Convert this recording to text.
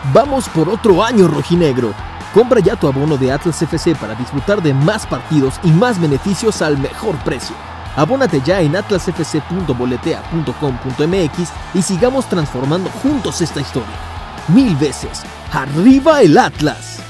Vamos por otro año rojinegro. Compra ya tu abono de Atlas FC para disfrutar de más partidos y más beneficios al mejor precio. Abónate ya en atlasfc.boletea.com.mx y sigamos transformando juntos esta historia. 1000 veces. ¡Arriba el Atlas!